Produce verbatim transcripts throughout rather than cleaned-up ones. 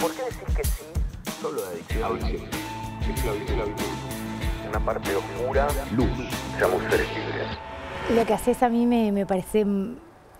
¿Por qué decís que sí? Solo de adicción. Adicción. Esclavitud. Una parte oscura. Luz. Somos seres libres. Lo que haces a mí me, me parece... Me,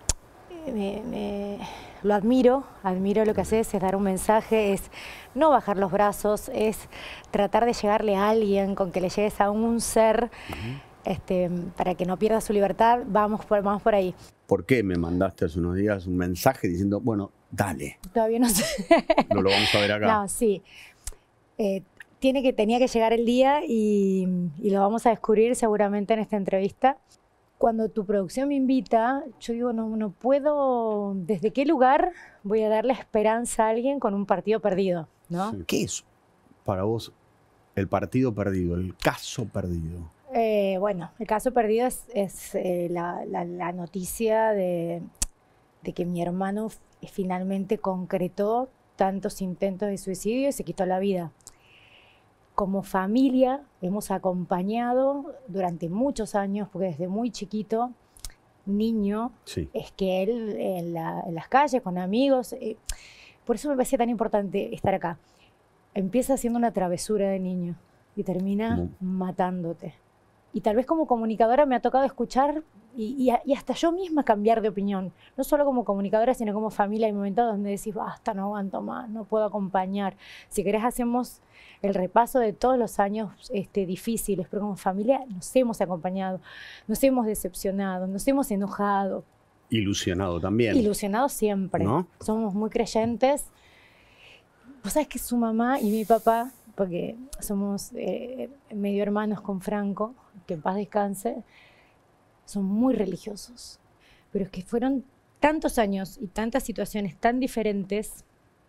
me, lo admiro, admiro lo que haces, es dar un mensaje, es no bajar los brazos, es tratar de llegarle a alguien, con que le llegues a un ser, uh-huh. este, para que no pierda su libertad, vamos por, vamos por ahí. ¿Por qué me mandaste hace unos días un mensaje diciendo, bueno, dale? Todavía no sé. No lo vamos a ver acá. No, sí. Eh, tiene que, tenía que llegar el día y, y lo vamos a descubrir seguramente en esta entrevista. Cuando tu producción me invita, yo digo, no, no puedo, ¿desde qué lugar voy a darle esperanza a alguien con un partido perdido? ¿No? Sí. ¿Qué es para vos el partido perdido, el caso perdido? Eh, bueno, el caso perdido es, es eh, la, la, la noticia de, de que mi hermano finalmente concretó tantos intentos de suicidio y se quitó la vida. Como familia hemos acompañado durante muchos años, porque desde muy chiquito, niño, sí. es que él en, la, en las calles, con amigos, eh, por eso me parecía tan importante estar acá. Empieza haciendo una travesura de niño y termina ¿Cómo? matándote. Y tal vez como comunicadora me ha tocado escuchar y, y, y hasta yo misma cambiar de opinión. No solo como comunicadora, sino como familia. Hay momentos donde decís, basta, no aguanto más, no puedo acompañar. Si querés hacemos el repaso de todos los años este, difíciles, pero como familia nos hemos acompañado, nos hemos decepcionado, nos hemos enojado. Ilusionado también. Ilusionado siempre. ¿No? Somos muy creyentes. Vos sabés que su mamá y mi papá, porque somos eh, medio hermanos con Franco, que en paz descanse, son muy religiosos. Pero es que fueron tantos años y tantas situaciones tan diferentes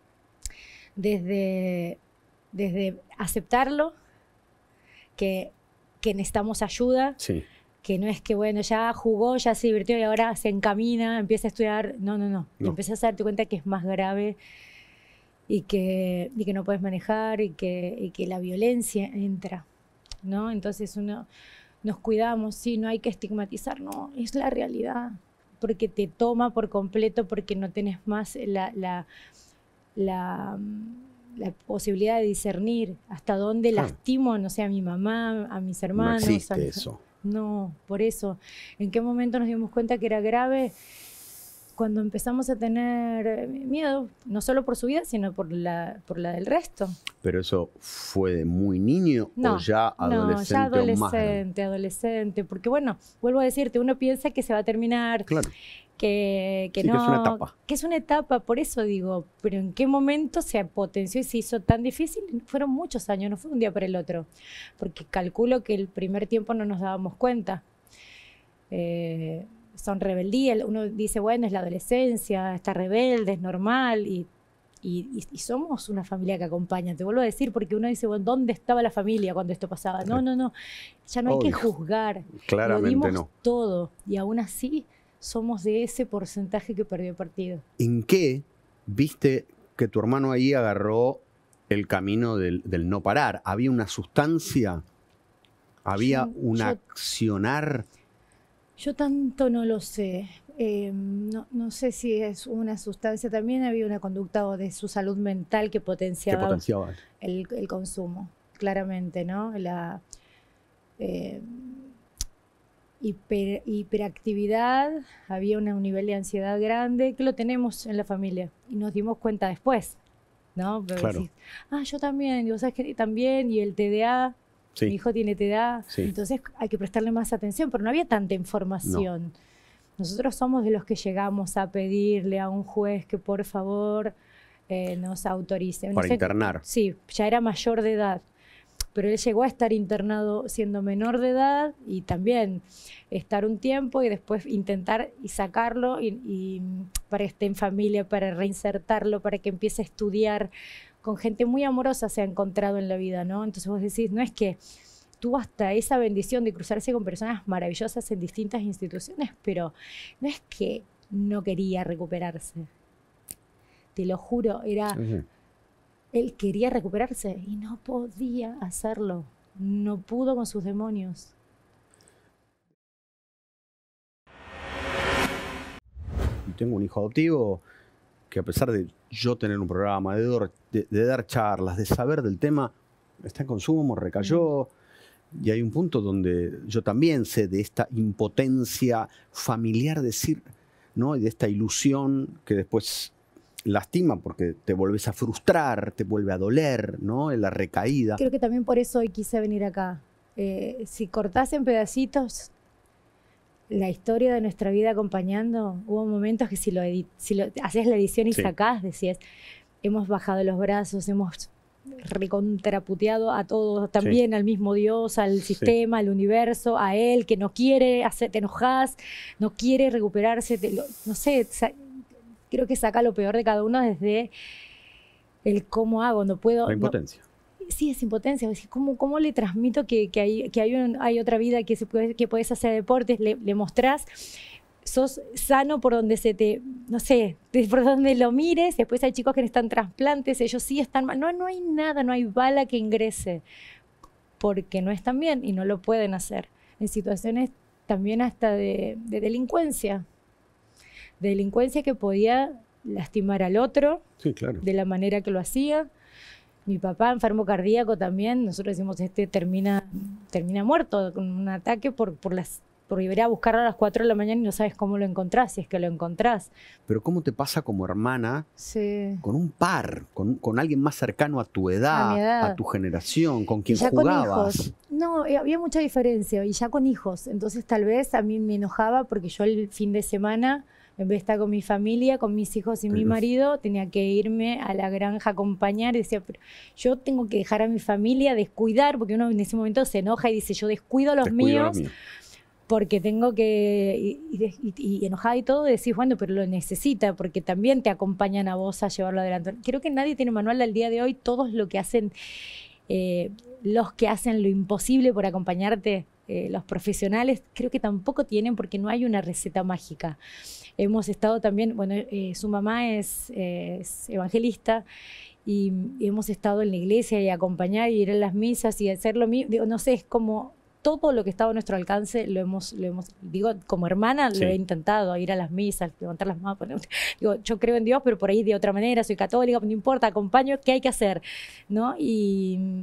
desde, desde aceptarlo, que, que necesitamos ayuda, sí. que no es que, bueno, ya jugó, ya se divirtió y ahora se encamina, empieza a estudiar. No, no, no. no. Empezás a darte cuenta que es más grave y que, y que no puedes manejar y que, y que la violencia entra, ¿no? Entonces uno nos cuidamos, sí, no hay que estigmatizar, no, es la realidad, porque te toma por completo, porque no tenés más la, la, la, la posibilidad de discernir hasta dónde claro. lastimo, no sé, a mi mamá, a mis hermanos. No existe a mis... eso. No, por eso. ¿En qué momento nos dimos cuenta que era grave? Cuando empezamos a tener miedo, no solo por su vida, sino por la, por la del resto. ¿Pero eso fue de muy niño no, o ya adolescente? No, ya adolescente, o más adolescente. Porque bueno, vuelvo a decirte, uno piensa que se va a terminar, claro. que, que sí, no, que es una etapa. Que es una etapa, por eso digo, pero ¿en qué momento se potenció y se hizo tan difícil? Fueron muchos años, no fue un día para el otro. Porque calculo que el primer tiempo no nos dábamos cuenta. Eh... Son rebeldía, uno dice, bueno, es la adolescencia, está rebelde, es normal, y, y, y somos una familia que acompaña, te vuelvo a decir, porque uno dice, bueno, ¿dónde estaba la familia cuando esto pasaba? No, no, no, ya no hay Obvio. que juzgar, claramente lo dimos no. todo, y aún así somos de ese porcentaje que perdió el partido. ¿En qué viste que tu hermano ahí agarró el camino del, del no parar? ¿Había una sustancia? ¿Había yo, un yo, accionar? Yo tanto no lo sé. Eh, no, no sé si es una sustancia. También había una conducta de su salud mental que potenciaba, ¿Qué potenciaba? El, el consumo, claramente, ¿no? La eh, hiper, hiperactividad, había una, un nivel de ansiedad grande, que lo tenemos en la familia. Y nos dimos cuenta después, ¿no? Pero claro. decís, ah, yo también, digo, ¿sabes qué? También, y el T D A. Sí. Mi hijo tiene T D A, sí. entonces hay que prestarle más atención, pero no había tanta información. No. Nosotros somos de los que llegamos a pedirle a un juez que por favor eh, nos autorice. Para no sé, internar. Sí, ya era mayor de edad, pero él llegó a estar internado siendo menor de edad y también estar un tiempo y después intentar y sacarlo y, y para que esté en familia, para reinsertarlo, para que empiece a estudiar. Con gente muy amorosa se ha encontrado en la vida, ¿no? Entonces vos decís, no es que tuvo hasta esa bendición de cruzarse con personas maravillosas en distintas instituciones, pero no es que no quería recuperarse. Te lo juro, era... Uh-huh. Él quería recuperarse y no podía hacerlo. No pudo con sus demonios. Tengo un hijo adoptivo que a pesar de yo tener un programa, de, dar- de- de dar charlas, de saber del tema, está en consumo, recayó. Y hay un punto donde yo también sé de esta impotencia familiar, decir, ¿no? Y de esta ilusión que después lastima porque te vuelves a frustrar, te vuelve a doler, ¿no? En la recaída. Creo que también por eso hoy quise venir acá. Eh, si cortás en pedacitos la historia de nuestra vida acompañando, hubo momentos que si lo, edit, si lo haces la edición y Sí. sacás, decías, hemos bajado los brazos, hemos recontraputeado a todos, también Sí. al mismo Dios, al Sí. sistema, al universo, a él que no quiere, hacer, te enojas, no quiere recuperarse, te lo- no sé, sa- creo que saca lo peor de cada uno desde el cómo hago, no puedo. La no- impotencia. sí, es impotencia. Es decir, ¿Cómo, cómo le transmito que, que, hay, que hay, un- hay otra vida, que, se puede, que puedes hacer deportes? Le, le mostrás, sos sano por donde se te, no sé, de- por donde lo mires. Después hay chicos que necesitan trasplantes, ellos sí están mal. No, no hay nada, no hay bala que ingrese, porque no están bien y no lo pueden hacer. En situaciones también hasta de, de delincuencia. De delincuencia que podía lastimar al otro Sí, claro. de la manera que lo hacía. Mi papá, enfermo cardíaco también, nosotros decimos, este termina, termina muerto con un ataque por, por, las, por ir a buscarlo a las cuatro de la mañana y no sabes cómo lo encontrás, si es que lo encontrás. Pero ¿cómo te pasa como hermana Sí. con un par, con, con alguien más cercano a tu edad, A mi edad. a tu generación, con Y quien ya jugabas? con hijos. No, eh, había mucha diferencia, y ya con hijos. Entonces tal vez a mí me enojaba porque yo el fin de semana, en vez de estar con mi familia, con mis hijos y mi Pero- marido, tenía que irme a la granja a acompañar. Y decía, pero yo tengo que dejar a mi familia, descuidar, porque uno en ese momento se enoja y dice, yo descuido a los Descuido a míos los míos. porque tengo que, y, y, de- y- y enojada y todo, decís, bueno, pero lo necesita, porque también te acompañan a vos a llevarlo adelante. Creo que nadie tiene manual al día de hoy, todos lo que hacen, eh, los que hacen lo imposible por acompañarte, eh, los profesionales, creo que tampoco tienen, porque no hay una receta mágica. Hemos estado también, bueno, eh, su mamá es, eh, es evangelista, y, y hemos estado en la iglesia y acompañar y ir a las misas y hacer lo mismo. Digo, no sé, es como todo lo que estaba a nuestro alcance lo hemos, lo hemos, digo, como hermana Sí. lo he intentado, ir a las misas, levantar las manos. poner- Digo, yo creo en Dios, pero por ahí de otra manera, soy católica, no importa, acompaño, ¿qué hay que hacer? ¿No? Y,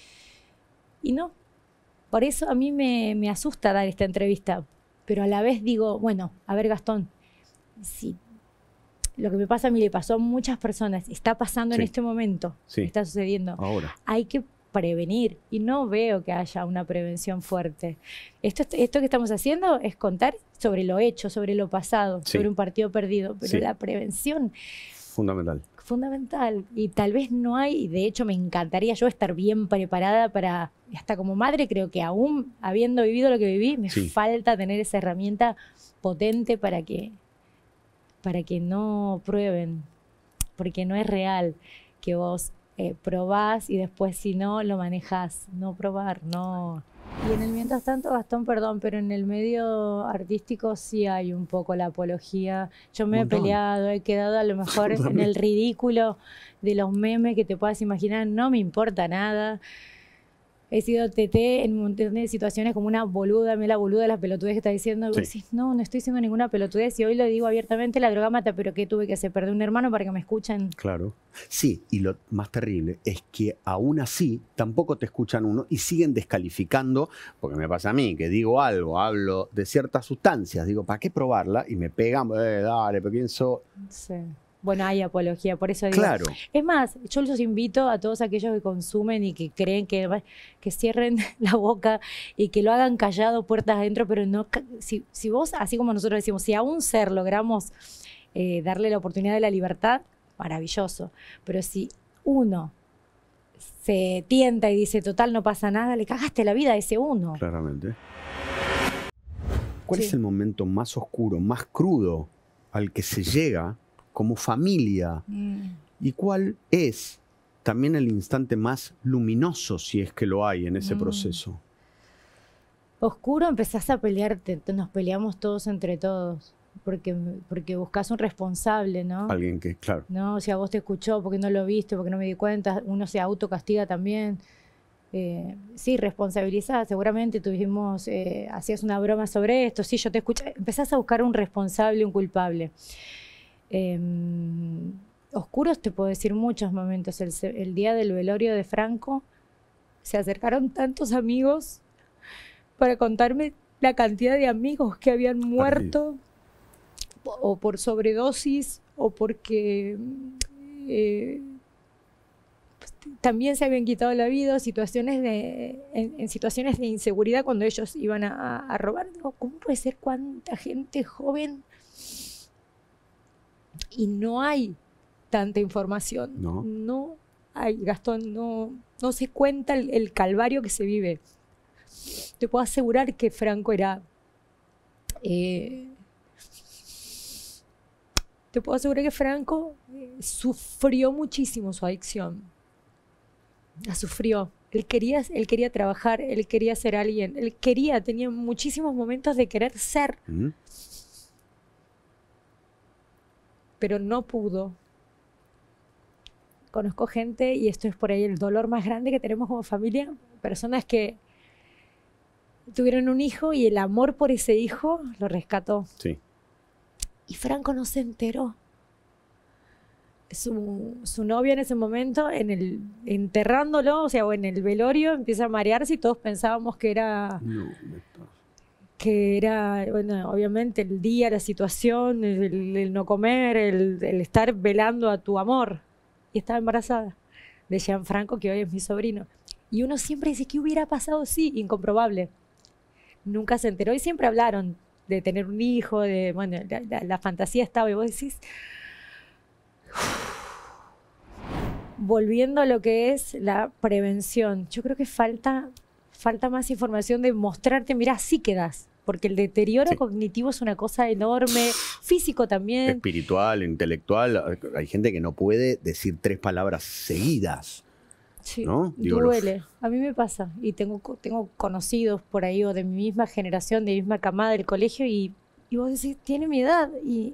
y no, por eso a mí me, me asusta dar esta entrevista, pero a la vez digo, bueno, a ver, Gastón, si lo que me pasa a mí le pasó a muchas personas, está pasando en Sí. este momento, Sí. está sucediendo, Ahora. hay que prevenir, y no veo que haya una prevención fuerte. Esto, esto que estamos haciendo es contar sobre lo hecho, sobre lo pasado, Sí. sobre un partido perdido, pero Sí. la prevención Fundamental. fundamental, y tal vez no hay, y de hecho me encantaría yo estar bien preparada para, hasta como madre creo que aún habiendo vivido lo que viví, me Sí. falta tener esa herramienta potente para que, para que no prueben, porque no es real que vos eh, probás y después si no lo manejás, no probar, no. Y en el mientras tanto, Gastón, perdón, pero en el medio artístico sí hay un poco la apología. Yo me he Montón. peleado, he quedado a lo mejor en También. el ridículo de los memes que te puedas imaginar, no me importa nada. He sido T T en un montón de situaciones como una boluda, me la boluda de las pelotudes que está diciendo. Y vos Sí. decís, no, no estoy diciendo ninguna pelotudez. Y hoy lo digo abiertamente, la droga mata, pero ¿qué tuve que hacer? ¿Perder un hermano para que me escuchen? Claro. Sí, y lo más terrible es que aún así tampoco te escuchan uno y siguen descalificando, porque me pasa a mí, que digo algo, hablo de ciertas sustancias, digo, ¿para qué probarla? Y me pegan, eh, dale, pero pienso, Sí. Bueno, hay apología, por eso digo. claro, Es más, yo los invito a todos aquellos que consumen y que creen que, que cierren la boca y que lo hagan callado, puertas adentro, pero no, ca- si, si vos, así como nosotros decimos, si a un ser logramos eh, darle la oportunidad de la libertad, maravilloso, pero si uno se tienta y dice, total, no pasa nada, le cagaste la vida a ese uno. claramente. ¿Cuál Sí. es el momento más oscuro, más crudo al que se llega como familia? Mm. ¿Y cuál es también el instante más luminoso, si es que lo hay en ese Mm. proceso? Oscuro, empezás a pelearte, nos peleamos todos entre todos, porque, porque buscas un responsable, ¿no? Alguien que, claro, No, si a vos te escuchó, porque no lo viste, porque no me di cuenta, uno se autocastiga también. Eh, sí, responsabilizás, seguramente tuvimos, eh, hacías una broma sobre esto, sí, yo te escuché, empezás a buscar un responsable, un culpable. Eh, oscuros te puedo decir muchos momentos. El, se- el día del velorio de Franco se acercaron tantos amigos para contarme la cantidad de amigos que habían muerto o por sobredosis o porque eh, también se habían quitado la vida, situaciones de, en, en situaciones de inseguridad cuando ellos iban a, a robar. Digo, ¿cómo puede ser cuánta gente joven? Y no hay tanta información. No. No hay, Gastón, no, no se cuenta el, el calvario que se vive. Te puedo asegurar que Franco era... eh, te puedo asegurar que Franco eh, sufrió muchísimo su adicción. La sufrió. Él quería, él quería trabajar, él quería ser alguien, él quería, tenía muchísimos momentos de querer ser, ¿Mm? pero no pudo. Conozco gente, y esto es por ahí el dolor más grande que tenemos como familia, personas que tuvieron un hijo y el amor por ese hijo lo rescató. Sí. Y Franco no se enteró. Su, su novia en ese momento, en el, enterrándolo, o sea, o en el velorio, empieza a marearse y todos pensábamos que era, No, no está. que era, bueno, obviamente el día, la situación, el, el no comer, el, el estar velando a tu amor. Y estaba embarazada de Gianfranco, que hoy es mi sobrino. Y uno siempre dice, ¿qué hubiera pasado? Sí, incomprobable. Nunca se enteró y siempre hablaron de tener un hijo, de, bueno, la, la, la fantasía estaba y vos decís, volviendo a lo que es la prevención, yo creo que falta, falta más información de mostrarte, mirá, así quedás, porque el deterioro Sí. cognitivo es una cosa enorme, físico también. Espiritual, intelectual. Hay gente que no puede decir tres palabras seguidas. Sí, ¿no? Digo, lo- duele. A mí me pasa. Y tengo, co- tengo conocidos por ahí, o de mi misma generación, de mi misma camada del colegio, y, y vos decís, tiene mi edad. Y,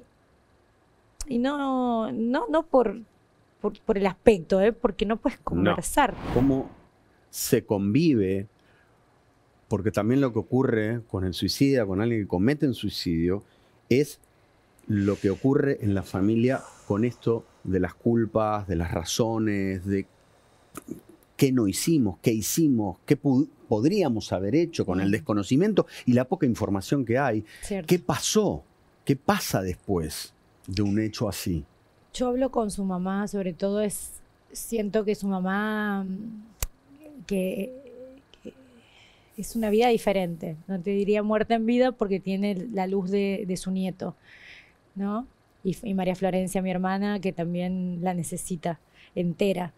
y no, no, no por, por, por el aspecto, ¿eh? Porque no puedes conversar. ¿Cómo se convive? Porque también lo que ocurre con el suicida, con alguien que comete un suicidio, es lo que ocurre en la familia con esto de las culpas, de las razones, de qué no hicimos, qué hicimos, qué pu- podríamos haber hecho con el Mm. desconocimiento y la poca información que hay. ¿Cierto? ¿Qué pasó? ¿Qué pasa después de un hecho así? Yo hablo con su mamá, sobre todo es, siento que su mamá, mm, que, que es una vida diferente. No te diría muerta en vida porque tiene la luz de, de su nieto, ¿no? Y, y María Florencia, mi hermana, que también la necesita entera.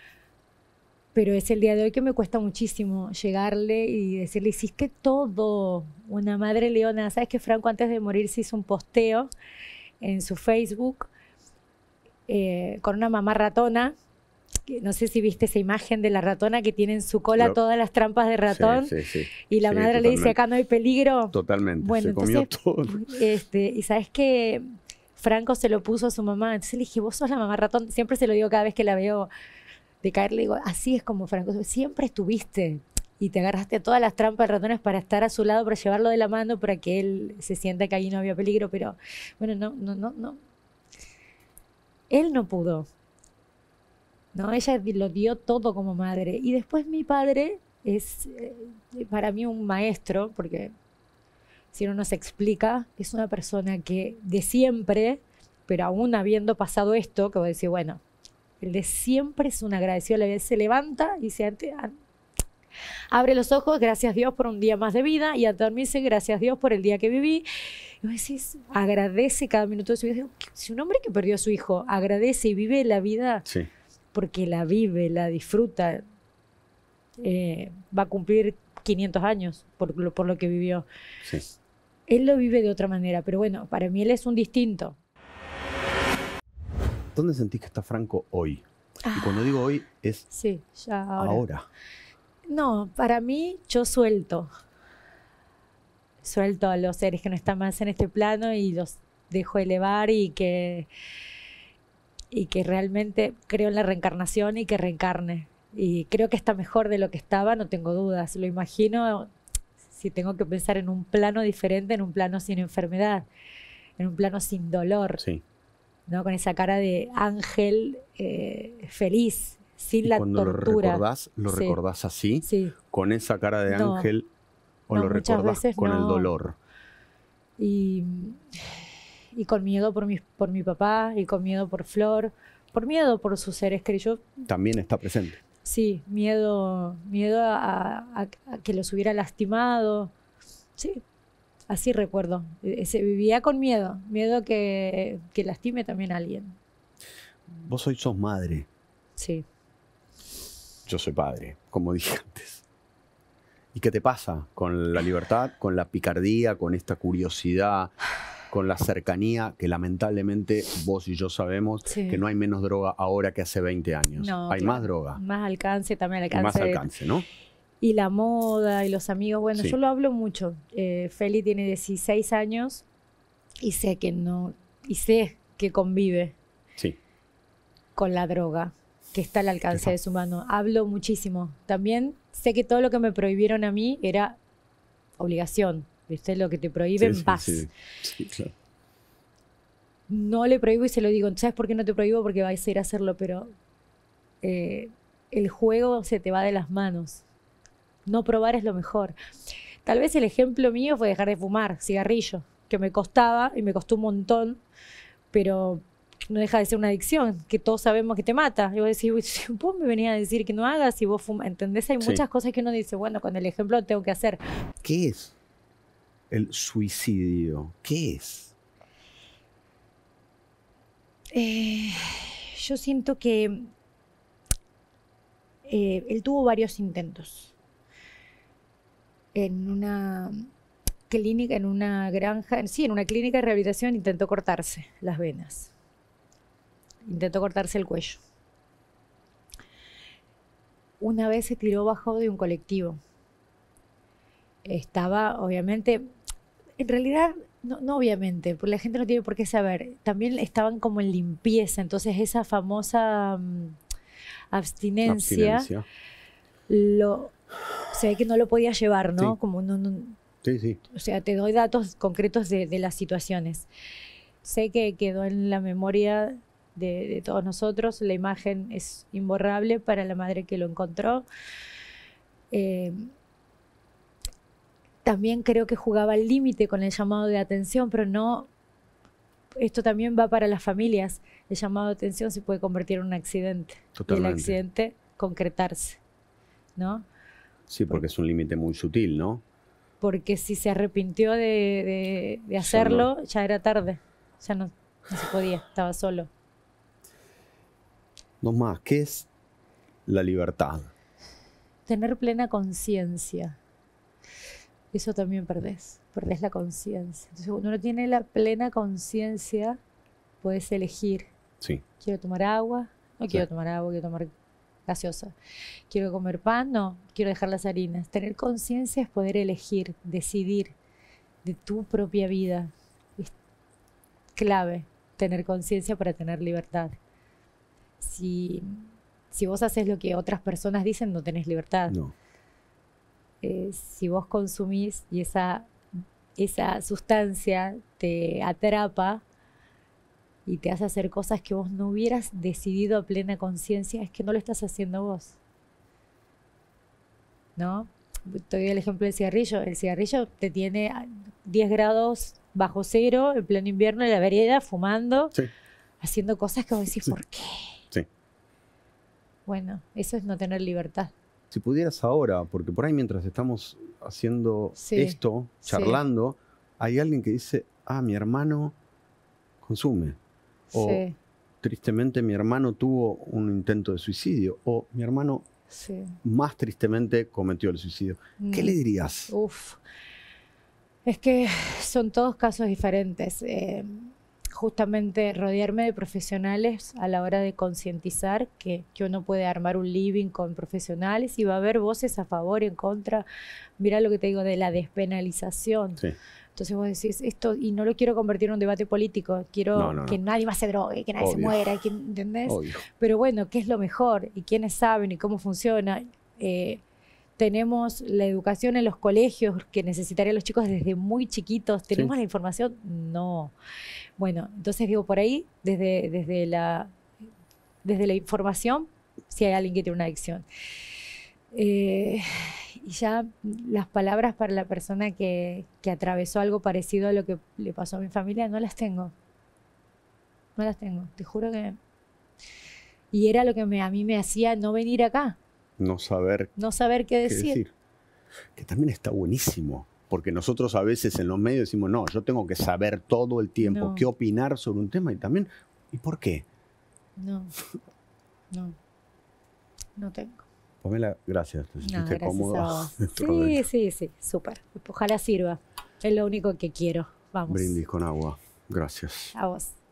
Pero es el día de hoy que me cuesta muchísimo llegarle y decirle, hiciste todo, una madre leona. ¿Sabes que Franco antes de morir se hizo un posteo en su Facebook eh, con una mamá ratona? Que no sé si viste esa imagen de la ratona que tiene en su cola Lo- todas las trampas de ratón. Sí, sí, sí. Y la Sí, madre le dice, totalmente. acá no hay peligro. Totalmente. Bueno, se comió entonces, todo. Este, y sabes que Franco se lo puso a su mamá. Entonces le dije, vos sos la mamá ratón. Siempre se lo digo cada vez que la veo de caer. Le digo, así es como Franco. Siempre estuviste. Y te agarraste a todas las trampas de ratones para estar a su lado, para llevarlo de la mano, para que él se sienta que ahí no había peligro. Pero bueno, no, no, no, no. Él no pudo. ¿No? Ella lo dio todo como madre. Y después mi padre es eh, para mí un maestro, porque si uno no se explica, es una persona que de siempre, pero aún habiendo pasado esto, que voy a decir, bueno, el de siempre es un agradecido, la vida se levanta y se ante- a- abre los ojos, gracias Dios por un día más de vida, y a dormirse, gracias Dios por el día que viví. Y vos decís, agradece cada minuto de su vida. Digo, si un hombre que perdió a su hijo agradece y vive la vida Sí. porque la vive, la disfruta, eh, va a cumplir quinientos años por lo, por lo que vivió. Sí. Él lo vive de otra manera, pero bueno, para mí él es un distinto. ¿Dónde sentís que está Franco hoy? Y cuando digo hoy, es Sí, ya ahora. ahora. No, para mí yo suelto. Suelto a los seres que no están más en este plano y los dejo elevar, y que, y que realmente creo en la reencarnación y que reencarne. Y creo que está mejor de lo que estaba, no tengo dudas. Lo imagino, si tengo que pensar en un plano diferente, en un plano sin enfermedad, en un plano sin dolor. Sí. ¿no? Con esa cara de ángel eh, feliz, sin y la cuando tortura. lo recordás, ¿lo Sí. recordás así? Sí. ¿Con esa cara de No. ángel? ¿O No, lo muchas recordás veces con el no. dolor? Y, y con miedo por mi, por mi papá, y con miedo por Flor, por miedo por sus seres queridos. Yo, También está presente. sí, miedo, miedo a, a- a que los hubiera lastimado. Sí, así recuerdo. E- Se vivía con miedo, miedo que, que lastime también a alguien. Vos hoy sos madre, Sí. yo soy padre, como dije antes. ¿Y qué te pasa con la libertad, con la picardía, con esta curiosidad, con la cercanía que lamentablemente vos y yo sabemos Sí. que no hay menos droga ahora que hace veinte años? No, hay claro. más droga Más alcance, también y alcance. más de- alcance, ¿no? Y la moda y los amigos, bueno, Sí. yo lo hablo mucho. Eh, Feli tiene dieciséis años y sé que no, y sé que convive Sí. con la droga, que está al alcance Está. de su mano. Hablo muchísimo. También sé que todo lo que me prohibieron a mí era obligación. ¿Viste? Lo que te prohíben, Sí, sí, vas. sí. Sí, claro. No le prohíbo y se lo digo. ¿Sabes por qué no te prohíbo? Porque vais a ir a hacerlo, pero eh, el juego se te va de las manos. No probar es lo mejor. Tal vez el ejemplo mío fue dejar de fumar cigarrillo, que me costaba y me costó un montón, pero no deja de ser una adicción, que todos sabemos que te mata. Y vos decís, "Uy, si vos me venías a decir que no hagas y vos fumas", ¿entendés? Hay Sí. muchas cosas que uno dice, bueno, con el ejemplo tengo que hacer. ¿Qué es el suicidio? ¿Qué es? Eh, yo siento que eh, él tuvo varios intentos. En una clínica, en una granja, sí, en una clínica de rehabilitación intentó cortarse las venas. Intentó cortarse el cuello. Una vez se tiró bajo de un colectivo. Estaba, obviamente, en realidad, no, no obviamente, porque la gente no tiene por qué saber. También estaban como en limpieza, entonces esa famosa mm, abstinencia, Abstinencia. lo, se ve que no lo podía llevar, ¿no? Sí. Como no, no, Sí, sí. o sea, te doy datos concretos de, de las situaciones. Sé que quedó en la memoria de, de todos nosotros, la imagen es imborrable para la madre que lo encontró. Eh, también creo que jugaba al límite con el llamado de atención, pero no, esto también va para las familias. El llamado de atención se puede convertir en un accidente. Y el Totalmente. accidente concretarse, ¿no? Sí, porque es un límite muy sutil, ¿no? Porque si se arrepintió de, de- de Ya hacerlo, ya era tarde, ya no, no se podía, estaba solo. Dos más. ¿Qué es la libertad? Tener plena conciencia, eso también perdés, perdés la conciencia. Entonces, cuando uno tiene la plena conciencia, puedes elegir, Sí. quiero tomar agua, no quiero Sí. tomar agua, quiero tomar gaseosa. Quiero comer pan, no, quiero dejar las harinas. Tener conciencia es poder elegir, decidir de tu propia vida. Es clave tener conciencia para tener libertad. Si, si vos haces lo que otras personas dicen, no tenés libertad. No. Eh, si vos consumís y esa, esa sustancia te atrapa y te hace hacer cosas que vos no hubieras decidido a plena conciencia, es que no lo estás haciendo vos. ¿No? Te doy el ejemplo del cigarrillo. El cigarrillo te tiene a diez grados bajo cero, en pleno invierno, en la vereda, fumando, Sí. haciendo cosas que vos decís, Sí. ¿por qué? Sí. Bueno, eso es no tener libertad. Si pudieras ahora, porque por ahí mientras estamos haciendo Sí, esto, sí. charlando, hay alguien que dice, ah, mi hermano consume. O Sí, tristemente mi hermano tuvo un intento de suicidio. O mi hermano sí. más tristemente cometió el suicidio. ¿Qué Mm. le dirías? Uf, es que son todos casos diferentes. Eh, justamente rodearme de profesionales a la hora de concientizar que, que uno puede armar un living con profesionales y va a haber voces a favor y en contra. Mira lo que te digo de la despenalización. Sí. Entonces vos decís esto, y no lo quiero convertir en un debate político, quiero No, no, no. que nadie más se drogue, que nadie se Obvio. muera, que, ¿entendés? Obvio. Pero bueno, ¿qué es lo mejor? ¿Y quiénes saben y cómo funciona? Eh, tenemos la educación en los colegios que necesitarían los chicos desde muy chiquitos. ¿Tenemos Sí. la información? No. Bueno, entonces digo, por ahí, desde, desde, la, desde la información, si hay alguien que tiene una adicción. Eh, y ya las palabras para la persona que, que atravesó algo parecido a lo que le pasó a mi familia, no las tengo. No las tengo, te juro que... Y era lo que me, a mí me hacía no venir acá, No saber no saber qué qué decir. decir. Que también está buenísimo. Porque nosotros a veces en los medios decimos, no, yo tengo que saber todo el tiempo No. qué opinar sobre un tema. Y también, ¿y por qué? No, no, no tengo. Pamela, gracias. ¿Te No, sentiste gracias cómoda? a vos. dentro Sí, de- sí, sí, súper. Ojalá sirva. Es lo único que quiero. Vamos. Brindis con agua. Gracias. A vos.